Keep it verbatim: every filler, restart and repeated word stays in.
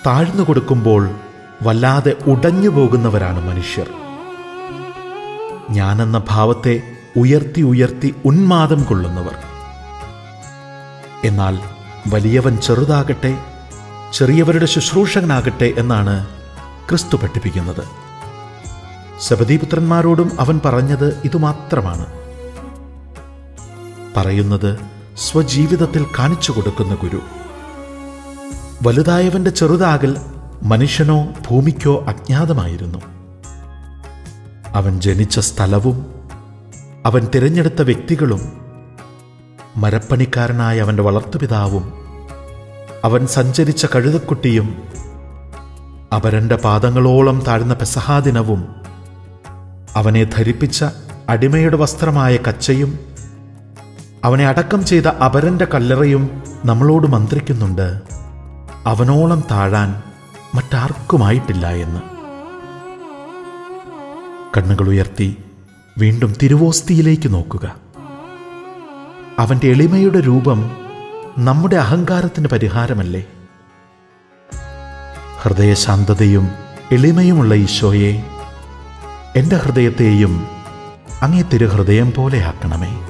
താഴ്ന്നു കൊടുക്കുമ്പോൾ വല്ലാതെ ഉടഞ്ഞു പോകുന്നവരാണ് മനുഷ്യർ. ഞാനെന്ന ഭാവത്തെ ഉയർത്തി ഉയർത്തി ഉന്മാദം കൊള്ളുന്നവർ. എന്നാൽ വലിയവൻ ചെറുതാകട്ടെ, ചെറിയവരുടെ ശുശ്രൂഷകനാകട്ടെ എന്നാണ് ക്രിസ്തു പഠിപ്പിക്കുന്നത്. സബദീപുത്രന്മാരോടും അവൻ പറഞ്ഞത് ഇതുമാത്രമാണ്. പറയുന്നത് സ്വജീവിതത്തിൽ കാണിച്ചു കൊടുക്കുന്ന ഗുരു. വലുതായവന്റെ ചെറുതാകൽ മനുഷ്യനോ ഭൂമിക്കോ അജ്ഞാതമായിരുന്നു. അവൻ ജനിച്ച സ്ഥലവും അവൻ തിരഞ്ഞെടുത്ത വ്യക്തികളും മരപ്പണിക്കാരനായ അവന്റെ വളർത്തുപിതാവും അവൻ സഞ്ചരിച്ച കഴുതക്കുട്ടിയും അപരന്റെ പാദങ്ങളോളം താഴ്ന്ന പെസഹാ ദിനവും അവനെ ധരിപ്പിച്ച അടിമയുടെ വസ്ത്രമായ കച്ചയും അവനെ അടക്കം ചെയ്ത അപരന്റെ കല്ലറയും നമ്മളോട് മന്ത്രിക്കുന്നുണ്ട്, അവനോളം താഴാൻ മറ്റാർക്കുമായിട്ടില്ല എന്ന്. കണ്ണുകൾ ഉയർത്തി വീണ്ടും തിരുവോസ്തിയിലേക്ക് നോക്കുക. അവന്റെ എളിമയുടെ രൂപം നമ്മുടെ അഹങ്കാരത്തിന് പരിഹാരമല്ലേ? ഹൃദയശാന്തതയും എളിമയുമുള്ള ഈശോയെ, എൻ്റെ ഹൃദയത്തെയും അങ്ങേ തിരുഹൃദയം പോലെയാക്കണമേ.